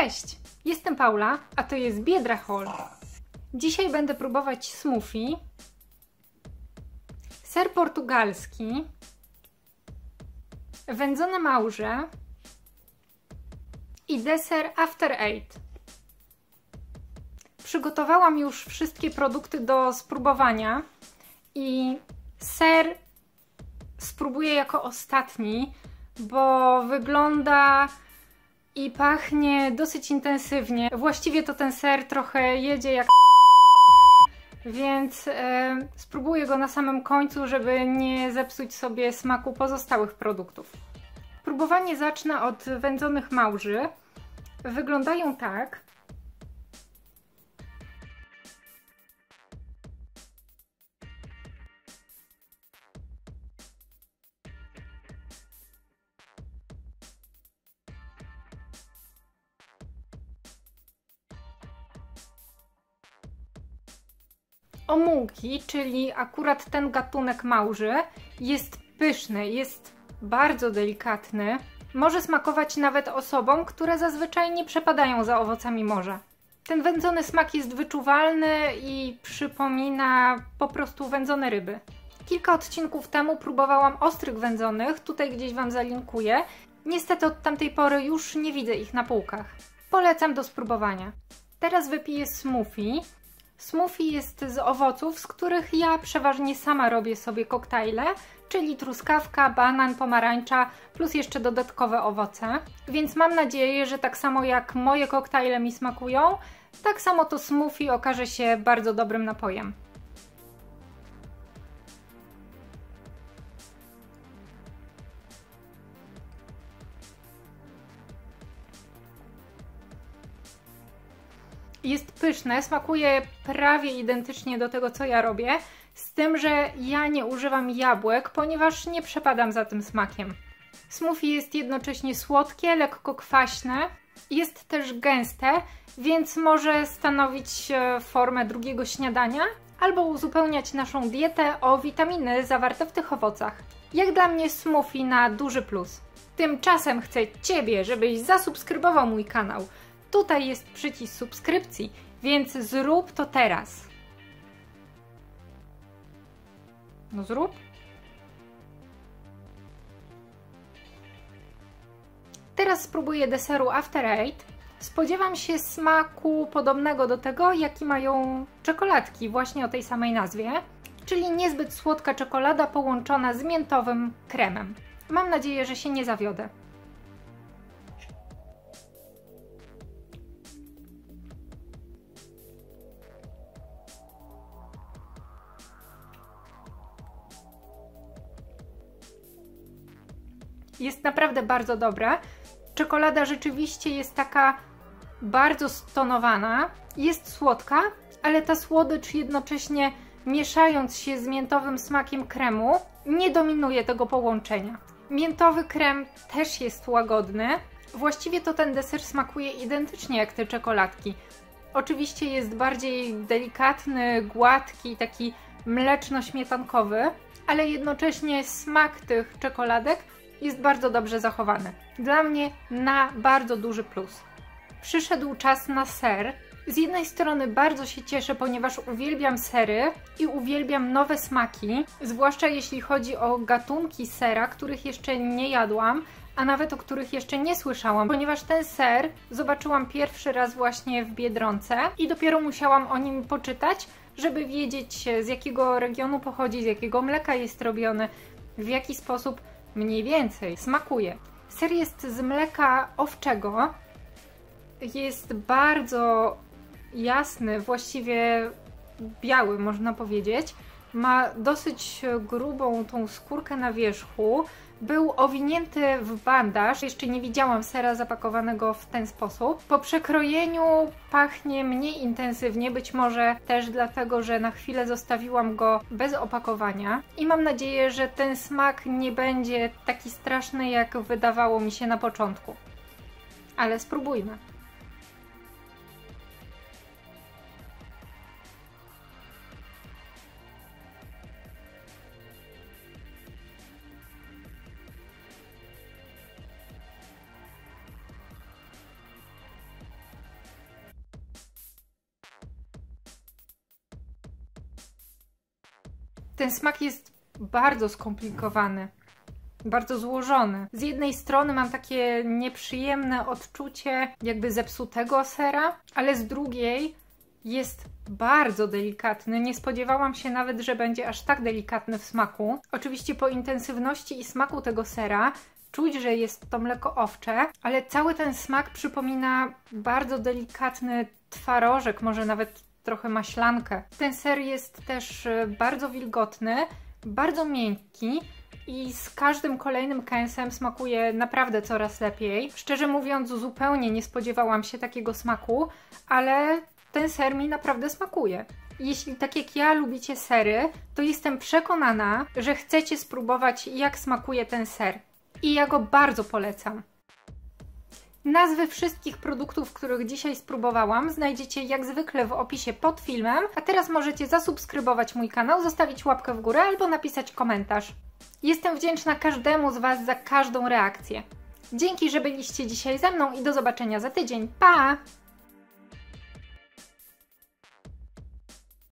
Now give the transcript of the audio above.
Cześć! Jestem Paula, a to jest Biedra Haul. Dzisiaj będę próbować smoothie, ser portugalski, wędzone małże i deser After Eight. Przygotowałam już wszystkie produkty do spróbowania i ser spróbuję jako ostatni, bo wygląda i pachnie dosyć intensywnie. Właściwie to ten ser trochę jedzie jak więc spróbuję go na samym końcu, żeby nie zepsuć sobie smaku pozostałych produktów. Próbowanie zacznę od wędzonych małży. Wyglądają tak. Omułki, czyli akurat ten gatunek małży, jest pyszny, jest bardzo delikatny. Może smakować nawet osobom, które zazwyczaj nie przepadają za owocami morza. Ten wędzony smak jest wyczuwalny i przypomina po prostu wędzone ryby. Kilka odcinków temu próbowałam ostrych wędzonych, tutaj gdzieś Wam zalinkuję. Niestety od tamtej pory już nie widzę ich na półkach. Polecam do spróbowania. Teraz wypiję smoothie. Smoothie jest z owoców, z których ja przeważnie sama robię sobie koktajle, czyli truskawka, banan, pomarańcza, plus jeszcze dodatkowe owoce. Więc mam nadzieję, że tak samo jak moje koktajle mi smakują, tak samo to smoothie okaże się bardzo dobrym napojem. Jest pyszne, smakuje prawie identycznie do tego, co ja robię, z tym, że ja nie używam jabłek, ponieważ nie przepadam za tym smakiem. Smoothie jest jednocześnie słodkie, lekko kwaśne, jest też gęste, więc może stanowić formę drugiego śniadania albo uzupełniać naszą dietę o witaminy zawarte w tych owocach. Jak dla mnie smoothie na duży plus. Tymczasem chcę Ciebie, żebyś zasubskrybował mój kanał. Tutaj jest przycisk subskrypcji, więc zrób to teraz. No zrób. Teraz spróbuję deseru After Eight. Spodziewam się smaku podobnego do tego, jaki mają czekoladki właśnie o tej samej nazwie, czyli niezbyt słodka czekolada połączona z miętowym kremem. Mam nadzieję, że się nie zawiodę. Jest naprawdę bardzo dobra. Czekolada rzeczywiście jest taka bardzo stonowana. Jest słodka, ale ta słodycz jednocześnie mieszając się z miętowym smakiem kremu nie dominuje tego połączenia. Miętowy krem też jest łagodny. Właściwie to ten deser smakuje identycznie jak te czekoladki. Oczywiście jest bardziej delikatny, gładki, taki mleczno-śmietankowy, ale jednocześnie smak tych czekoladek jest bardzo dobrze zachowany. Dla mnie na bardzo duży plus. Przyszedł czas na ser. Z jednej strony bardzo się cieszę, ponieważ uwielbiam sery i uwielbiam nowe smaki, zwłaszcza jeśli chodzi o gatunki sera, których jeszcze nie jadłam, a nawet o których jeszcze nie słyszałam, ponieważ ten ser zobaczyłam pierwszy raz właśnie w Biedronce i dopiero musiałam o nim poczytać, żeby wiedzieć, z jakiego regionu pochodzi, z jakiego mleka jest robiony, w jaki sposób mniej więcej smakuje. Ser jest z mleka owczego, jest bardzo jasny, właściwie biały można powiedzieć, ma dosyć grubą tą skórkę na wierzchu, był owinięty w bandaż, jeszcze nie widziałam sera zapakowanego w ten sposób. Po przekrojeniu pachnie mniej intensywnie, być może też dlatego, że na chwilę zostawiłam go bez opakowania i mam nadzieję, że ten smak nie będzie taki straszny, jak wydawało mi się na początku. Ale spróbujmy. Ten smak jest bardzo skomplikowany, bardzo złożony. Z jednej strony mam takie nieprzyjemne odczucie jakby zepsutego sera, ale z drugiej jest bardzo delikatny. Nie spodziewałam się nawet, że będzie aż tak delikatny w smaku. Oczywiście po intensywności i smaku tego sera czuć, że jest to mleko owcze, ale cały ten smak przypomina bardzo delikatny twarożek, może nawet trochę maślankę. Ten ser jest też bardzo wilgotny, bardzo miękki i z każdym kolejnym kęsem smakuje naprawdę coraz lepiej. Szczerze mówiąc, zupełnie nie spodziewałam się takiego smaku, ale ten ser mi naprawdę smakuje. Jeśli tak jak ja lubicie sery, to jestem przekonana, że chcecie spróbować, jak smakuje ten ser. I ja go bardzo polecam. Nazwy wszystkich produktów, których dzisiaj spróbowałam, znajdziecie jak zwykle w opisie pod filmem, a teraz możecie zasubskrybować mój kanał, zostawić łapkę w górę albo napisać komentarz. Jestem wdzięczna każdemu z Was za każdą reakcję. Dzięki, że byliście dzisiaj ze mną i do zobaczenia za tydzień. Pa!